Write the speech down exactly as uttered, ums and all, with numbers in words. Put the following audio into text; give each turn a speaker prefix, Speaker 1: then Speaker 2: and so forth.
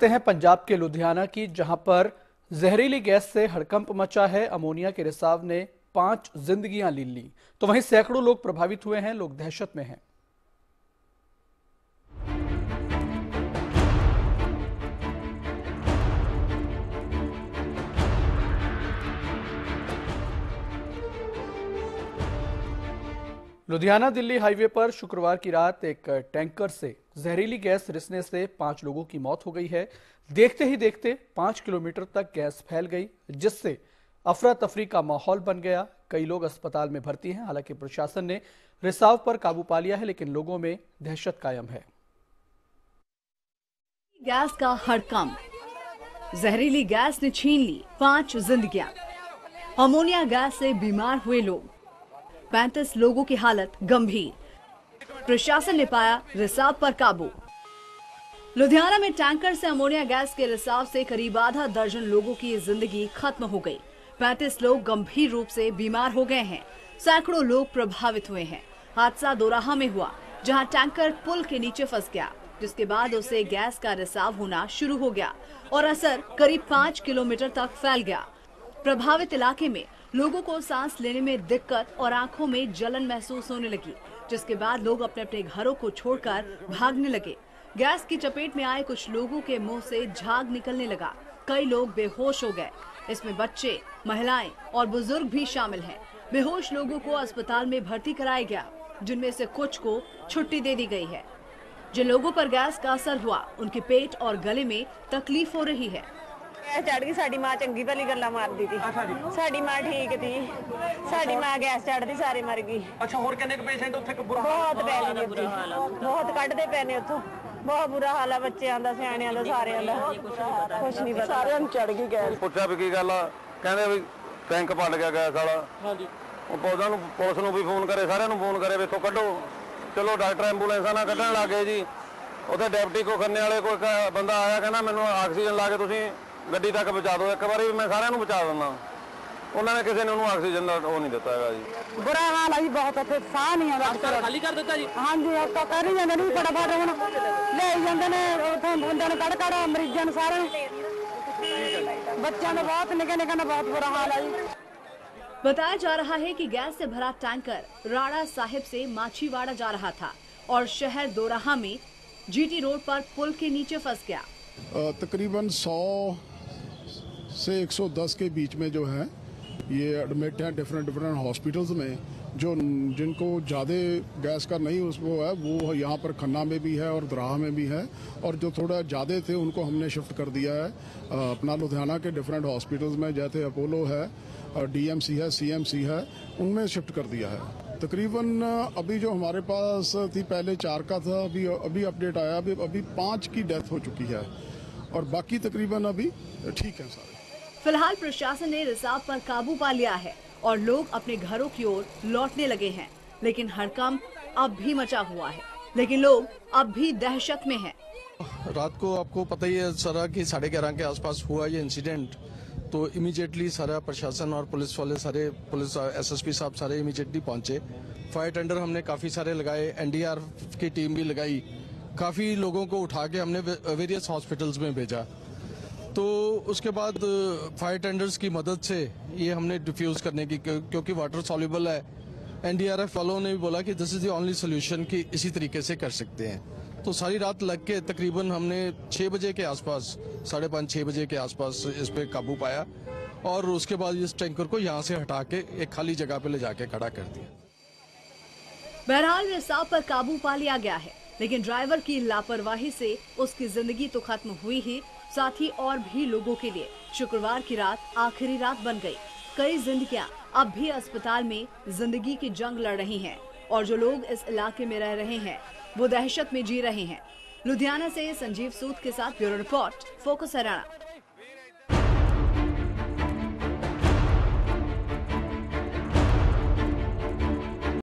Speaker 1: करते हैं पंजाब के लुधियाना की, जहां पर जहरीली गैस से हड़कंप मचा है। अमोनिया के रिसाव ने पांच जिंदगियां ले ली, तो वहीं सैकड़ों लोग प्रभावित हुए हैं। लोग दहशत में हैं। लुधियाना दिल्ली हाईवे पर शुक्रवार की रात एक टैंकर से जहरीली गैस रिसने से पांच लोगों की मौत हो गई है। देखते ही देखते पांच किलोमीटर तक गैस फैल गई, जिससे अफरा तफरी का माहौल बन गया। कई लोग अस्पताल में भर्ती हैं। हालांकि प्रशासन ने रिसाव पर काबू पा लिया है, लेकिन लोगों में दहशत कायम है।
Speaker 2: गैस का हड़कंप, जहरीली गैस ने छीन ली पांच जिंदगियां। अमोनिया गैस से बीमार हुए लोग, पैंतीस लोगों की हालत गंभीर। प्रशासन ने पाया रिसाव पर काबू। लुधियाना में टैंकर से अमोनिया गैस के रिसाव से करीब आधा दर्जन लोगों की जिंदगी खत्म हो गई। पैंतीस लोग गंभीर रूप से बीमार हो गए हैं। सैकड़ों लोग प्रभावित हुए हैं। हादसा दोराहा में हुआ, जहां टैंकर पुल के नीचे फंस गया, जिसके बाद उसे गैस का रिसाव होना शुरू हो गया और असर करीब पांच किलोमीटर तक फैल गया। प्रभावित इलाके में लोगों को सांस लेने में दिक्कत और आंखों में जलन महसूस होने लगी, जिसके बाद लोग अपने अपने घरों को छोड़कर भागने लगे। गैस की चपेट में आए कुछ लोगों के मुंह से झाग निकलने लगा। कई लोग बेहोश हो गए। इसमें बच्चे, महिलाएं और बुजुर्ग भी शामिल हैं। बेहोश लोगों को अस्पताल में भर्ती कराया गया, जिनमें से कुछ को छुट्टी दे दी गई है। जिन लोगों पर गैस का असर हुआ, उनके पेट और गले में तकलीफ हो रही है।
Speaker 3: गैस चढ़ गई, साड़ी मां चंगी भली गल्ला मारदी थी। साड़ी मां ठीक थी, साड़ी मां गैस चढ़दी सारे मर गई।
Speaker 4: अच्छा, होर कितने पेशेंट उत्थे बुरा
Speaker 3: बहुत पै गए, बहुत कढ़दे पए ने उत्थों। बहुत बुरा हाल है बच्चों का, सियाणियां दा, सारियां दा कुछ नहीं पता। सारियां नूं चढ़ गई गैस।
Speaker 5: पुछया भी की गल आ, कहंदे भी टैंक पट गया गैस वाला। हां जी, ਉਹ ਪੌਦਾ ਨੂੰ ਪੁਲਿਸ ਨੂੰ ਵੀ ਫੋਨ ਕਰੇ, ਸਾਰਿਆਂ ਨੂੰ ਫੋਨ ਕਰੇ, ਵੇਖੋ ਕੱਢੋ। ਚਲੋ ਡਾਕਟਰ ਐਂਬੂਲੈਂਸਾਂ ਨਾਲ ਕੱਢਣ ਲੱਗੇ ਜੀ। ਉੱਥੇ ਡਿਪਟੀ ਕੋ ਖੰਨੇ ਵਾਲੇ ਕੋਈ ਬੰਦਾ ਆਇਆ, ਕਹਿੰਦਾ ਮੈਨੂੰ ਆਕਸੀਜਨ ਲਾ ਕੇ ਤੁਸੀਂ ਗੱਡੀ ਤੱਕ ਪਹੁੰਚਾ ਦਿਓ। ਇੱਕ ਵਾਰੀ ਮੈਂ ਸਾਰਿਆਂ ਨੂੰ ਪਹੁੰਚਾ ਦਿੰਦਾ। ਉਹਨਾਂ ਨੇ ਕਿਸੇ ਨੇ ਉਹਨੂੰ ਆਕਸੀਜਨ ਦਾ ਉਹ ਨਹੀਂ ਦਿੱਤਾ ਹੈਗਾ ਜੀ।
Speaker 3: बुरा हाल है जी, बहुत ਇੱਥੇ ਸਾਹ ਨਹੀਂ ਆਉਂਦਾ।
Speaker 4: ਹਸਪਤਾਲ ਖਾਲੀ ਕਰ ਦਿੱਤਾ ਜੀ?
Speaker 3: हाँ जी, ਆਪਾਂ ਕਰ ਹੀ ਜਾਂਦੇ ਨੇ ਫਟਾਫਟ, ਹੁਣ ਲੈ ਜਾਂਦੇ ਨੇ ਉੱਥੇ ਬੰਦਿਆਂ ਨੂੰ ਕੱਢ ਕੱਢ, ਮਰੀਜ਼ਾਂ ਨੂੰ ਸਾਰਿਆਂ ਨੂੰ। बच्चों का बहुत निके निके का बहुत बुरा हाल है जी।
Speaker 2: बताया जा रहा है कि गैस से भरा टैंकर राणा साहिब से माछीवाड़ा जा रहा था और शहर दोराहा में जीटी रोड पर पुल के नीचे फंस गया।
Speaker 6: तकरीबन सौ से एक सौ दस के बीच में जो है ये एडमिट हैं डिफरेंट डिफरेंट हॉस्पिटल्स में। जो जिनको ज़्यादा गैस का नहीं उसको है, वो यहाँ पर खन्ना में भी है और दोराहा में भी है, और जो थोड़ा ज़्यादा थे उनको हमने शिफ्ट कर दिया है अपना लुधियाना के डिफरेंट हॉस्पिटल्स में, जैसे अपोलो है, डीएमसी है, सीएमसी है, उनमें शिफ्ट कर दिया है। तकरीबन अभी जो हमारे पास थी पहले चार का था, अभी अभी अपडेट आया, अभी अभी पाँच की डेथ हो चुकी है और बाकी तकरीबन अभी ठीक है सारे।
Speaker 2: फिलहाल प्रशासन ने रिसाव पर काबू पा लिया है और लोग अपने घरों की ओर लौटने लगे हैं, लेकिन हड़कंप अब भी मचा हुआ है, लेकिन लोग अब भी दहशत में हैं।
Speaker 7: रात को आपको पता ही है सारा कि साढ़े ग्यारह के आसपास हुआ ये इंसिडेंट, तो इमीडिएटली सारा प्रशासन और पुलिस वाले, सारे पुलिस एसएसपी साहब सारे इमीडिएटली पहुंचे। फायर टेंडर हमने काफी सारे लगाए, एनडीआरएफ की टीम भी लगाई, काफी लोगों को उठा के हमने वेरियस हॉस्पिटल्स में भेजा। तो उसके बाद फायर टेंडर्स की मदद से ये हमने डिफ्यूज करने की, क्योंकि वाटर सॉल्युबल है, एनडीआरएफ वालों ने भी बोला कि this is the only solution कि इसी तरीके से कर सकते हैं। तो सारी रात लग के तकरीबन हमने छः बजे के आसपास, साढ़े पाँच छः बजे के आसपास इस पे काबू पाया और उसके बाद इस टैंकर को यहाँ से हटा के एक खाली जगह पे ले जाके खड़ा कर दिया।
Speaker 2: बहरहाल रिसाव पर काबू पा लिया गया है, लेकिन ड्राइवर की लापरवाही से उसकी जिंदगी तो खत्म हुई ही, साथ ही और भी लोगों के लिए शुक्रवार की रात आखिरी रात बन गई। कई जिंदगियां अब भी अस्पताल में जिंदगी की जंग लड़ रही हैं और जो लोग इस इलाके में रह रहे हैं वो दहशत में जी रहे हैं। लुधियाना से संजीव सूद के साथ ब्यूरो रिपोर्ट, फोकस हरियाणा।